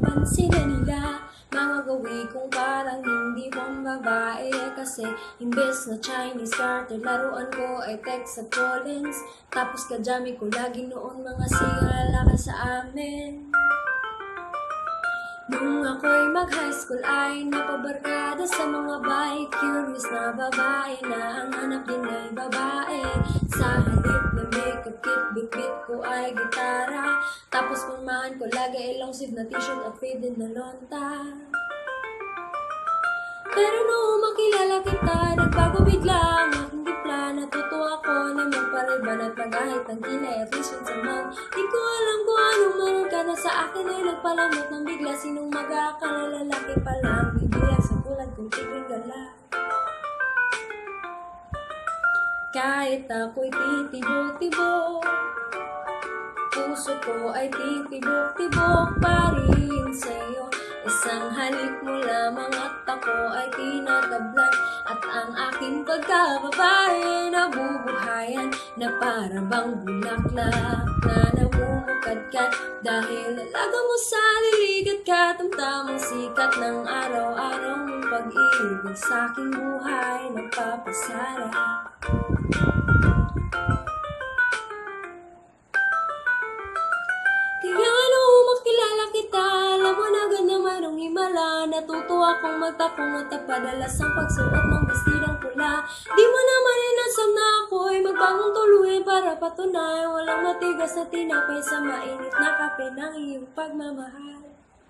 Papansin na nila mga gawi kong parang hindi pang babae. Kasi imbes na Chinese garter, laruan ko ay text sa Collins. Tapos kajami ko lagi noon mga sigalala sa amin. Nung ako'y mag-high school ay napabarkada sa mga bike. Curious na babae na ang hanap din ay babae. Sa halip na makeup kit, bit-bit ko ay gitara. Tapos pulmahan ko lagi ay long sleeve na t-shirt at faded na lonta. Pero noong makilala kita, nagbago bigla ang aking timpla. Natuto ako na magpariban at magahit ang kilay at least once a month. Di ko alam kung anong meron ka na sa akin ay nagpalamot ng bigla. Sinong mag-aakala lalaki pa lang, bibilang sa tulad kong tigring gala. Kahit ako'y titibo-tibo, puso ko ay titibok-tibok pa rin sa'yo. Isang halik mo lamang at ako ay tinatablan. At ang aking pagkababae nabubuhayan na para bang bulaklak na namumukadkad. Dahil lalaga mo sa lilig at katamtamang sikat ng araw-araw mong pag-ibig sa aking buhay nagpapasara. Kaya noong makilala kita, alam mo na agad na mayroong himala. Natuto akong magtapong at napadalas ang pagsuot ng bestidang pula. Di mo naman inasam na ako'y magbangong tuluyan para patunay walang matigas na tinapay sa mainit na kape ng iyong pagmamahal.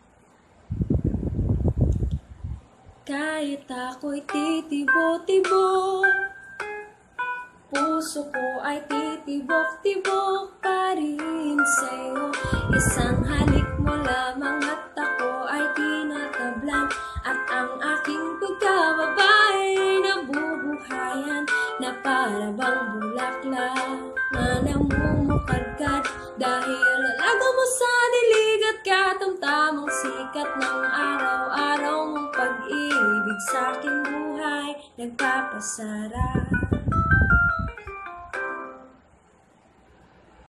Kahit ako'y titibo-tibo, puso ko ay titibok-tibok pa rin sa'yo. Isang halik mo lamang at ako ay tinatablan. At ang aking pagkababae nabubuhayan na para bang bulaklak na namumukadkad. Dahil lalaga mo sa dilig at katamtamang sikat ng araw-araw mong pag-ibig sa aking buhay nagpapasarap.